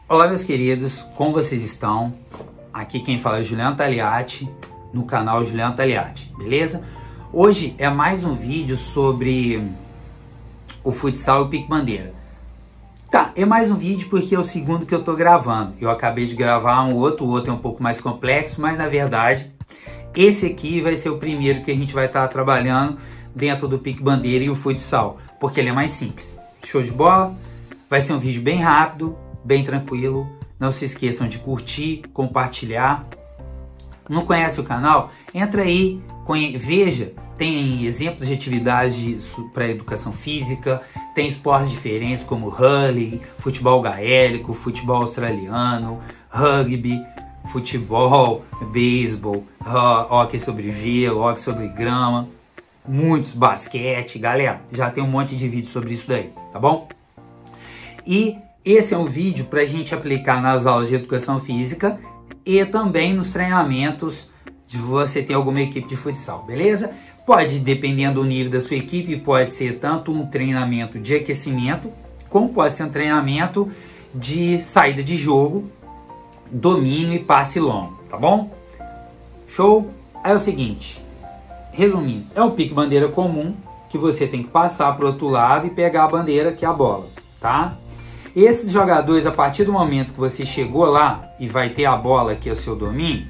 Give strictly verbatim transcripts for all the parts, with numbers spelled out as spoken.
Olá, meus queridos, como vocês estão? Aqui quem fala é Juliano Tagliati, no canal Juliano Tagliati, beleza? Hoje é mais um vídeo sobre o futsal e o pique-bandeira. Tá, é mais um vídeo porque é o segundo que eu tô gravando. Eu acabei de gravar um outro, o outro é um pouco mais complexo, mas na verdade, esse aqui vai ser o primeiro que a gente vai estar trabalhando dentro do pique-bandeira e o futsal, porque ele é mais simples. Show de bola? Vai ser um vídeo bem rápido, bem tranquilo. Não se esqueçam de curtir, compartilhar. Não conhece o canal? Entra aí, veja, tem exemplos de atividades para educação física, tem esportes diferentes como hurling, futebol gaélico, futebol australiano, rugby, futebol, beisebol, hóquei sobre gelo, hóquei sobre grama, muitos, basquete, galera, já tem um monte de vídeo sobre isso daí, tá bom? E esse é um vídeo para a gente aplicar nas aulas de educação física e também nos treinamentos de você ter alguma equipe de futsal, beleza? Pode, dependendo do nível da sua equipe, pode ser tanto um treinamento de aquecimento, como pode ser um treinamento de saída de jogo, domínio e passe longo, tá bom? Show? Aí é o seguinte, resumindo, é um pique-bandeira comum que você tem que passar para o outro lado e pegar a bandeira, que é a bola, tá? Esses jogadores, a partir do momento que você chegou lá e vai ter a bola, que é o seu domínio,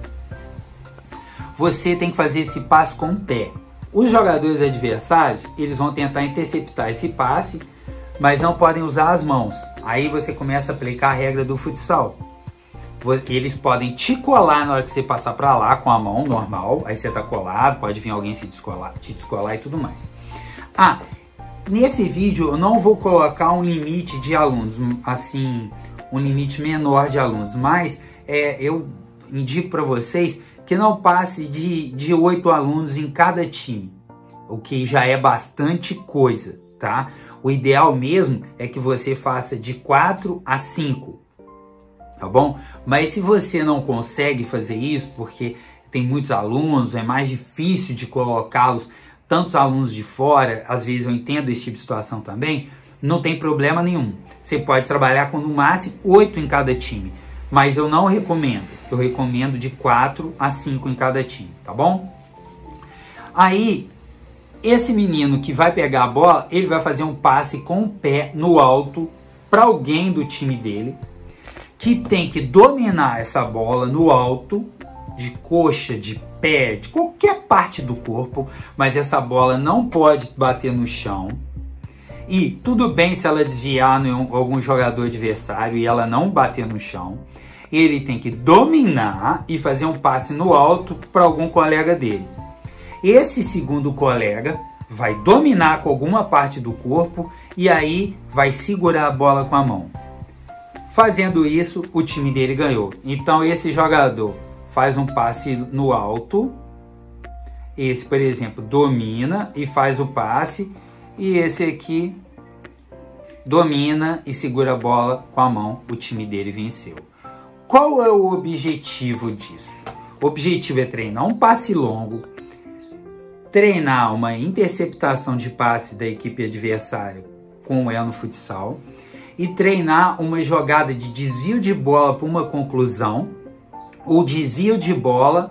você tem que fazer esse passe com o pé. Os jogadores adversários, eles vão tentar interceptar esse passe, mas não podem usar as mãos. Aí você começa a aplicar a regra do futsal. Eles podem te colar na hora que você passar para lá com a mão normal, aí você tá colado, pode vir alguém te descolar, te descolar e tudo mais. Ah, nesse vídeo eu não vou colocar um limite de alunos, assim, um limite menor de alunos, mas é, eu indico para vocês que não passe de, de oito alunos em cada time, o que já é bastante coisa, tá? O ideal mesmo é que você faça de quatro a cinco, tá bom? Mas se você não consegue fazer isso, porque tem muitos alunos, é mais difícil de colocá-los, tantos alunos de fora, às vezes eu entendo esse tipo de situação também, não tem problema nenhum. Você pode trabalhar com no máximo oito em cada time, mas eu não recomendo. Eu recomendo de quatro a cinco em cada time, tá bom? Aí, esse menino que vai pegar a bola, ele vai fazer um passe com o pé no alto para alguém do time dele, que tem que dominar essa bola no alto, de coxa, de pé, de qualquer parte do corpo, mas essa bola não pode bater no chão. E tudo bem se ela desviar em algum jogador adversário e ela não bater no chão. Ele tem que dominar e fazer um passe no alto para algum colega dele. Esse segundo colega vai dominar com alguma parte do corpo e aí vai segurar a bola com a mão. Fazendo isso, o time dele ganhou. Então esse jogador faz um passe no alto, esse, por exemplo, domina e faz o passe, e esse aqui domina e segura a bola com a mão, o time dele venceu. Qual é o objetivo disso? O objetivo é treinar um passe longo, treinar uma interceptação de passe da equipe adversária, como é no futsal, e treinar uma jogada de desvio de bola para uma conclusão, ou desvio de bola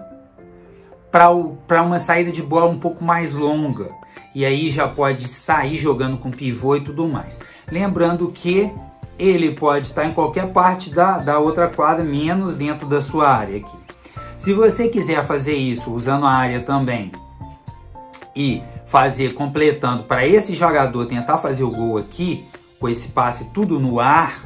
para uma saída de bola um pouco mais longa. E aí já pode sair jogando com pivô e tudo mais. Lembrando que ele pode estar em qualquer parte da, da outra quadra, menos dentro da sua área aqui. Se você quiser fazer isso usando a área também e fazer completando para esse jogador tentar fazer o gol aqui, com esse passe tudo no ar,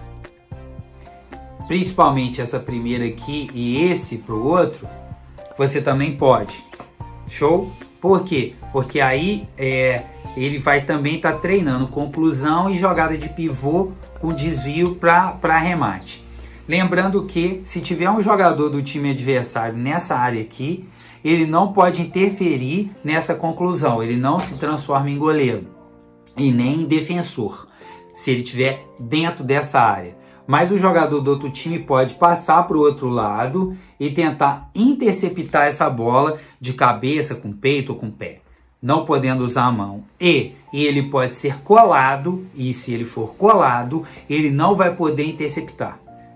principalmente essa primeira aqui e esse para o outro, você também pode. Show? Por quê? Porque aí é, ele vai também estar tá treinando conclusão e jogada de pivô com desvio para remate. Lembrando que se tiver um jogador do time adversário nessa área aqui, ele não pode interferir nessa conclusão, ele não se transforma em goleiro e nem em defensor, se ele estiver dentro dessa área. Mas o jogador do outro time pode passar para o outro lado e tentar interceptar essa bola de cabeça, com peito ou com pé, não podendo usar a mão. E ele pode ser colado, e se ele for colado, ele não vai poder interceptar.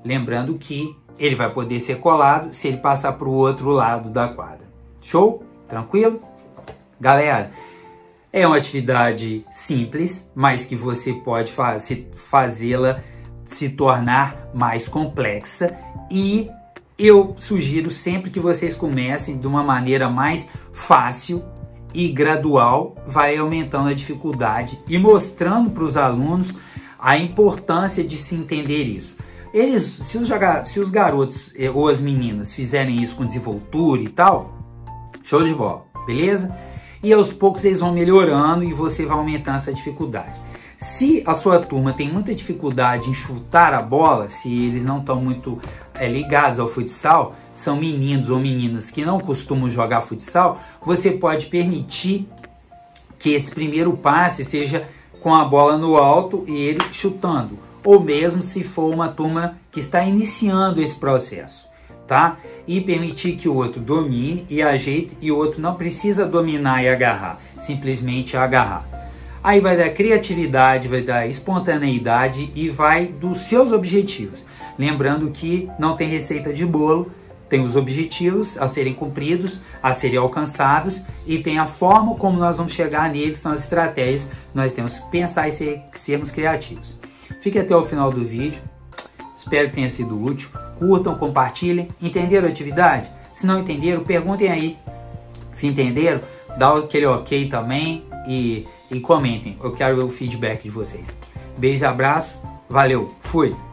Lembrando que ele vai poder ser colado se ele passar para o outro lado da quadra. Show? Tranquilo? Galera, é uma atividade simples, mas que você pode fazê-la se tornar mais complexa, e eu sugiro sempre que vocês comecem de uma maneira mais fácil e gradual, vai aumentando a dificuldade e mostrando para os alunos a importância de se entender isso. Eles, se os, se os garotos ou as meninas fizerem isso com desenvoltura e tal, show de bola, beleza? E aos poucos eles vão melhorando e você vai aumentando essa dificuldade. Se a sua turma tem muita dificuldade em chutar a bola, se eles não estão muito é, ligados ao futsal, são meninos ou meninas que não costumam jogar futsal, você pode permitir que esse primeiro passe seja com a bola no alto e ele chutando, ou mesmo se for uma turma que está iniciando esse processo, tá? E permitir que o outro domine e ajeite, e o outro não precisa dominar e agarrar, simplesmente agarrar. Aí vai dar criatividade, vai dar espontaneidade e vai dos seus objetivos. Lembrando que não tem receita de bolo, tem os objetivos a serem cumpridos, a serem alcançados, e tem a forma como nós vamos chegar neles, são as estratégias. Nós temos que pensar e ser, sermos criativos. Fique até o final do vídeo, espero que tenha sido útil. Curtam, compartilhem. Entenderam a atividade? Se não entenderam, perguntem aí. Se entenderam, dá aquele ok também e, e comentem. Eu quero ver o feedback de vocês. Beijo e abraço. Valeu. Fui.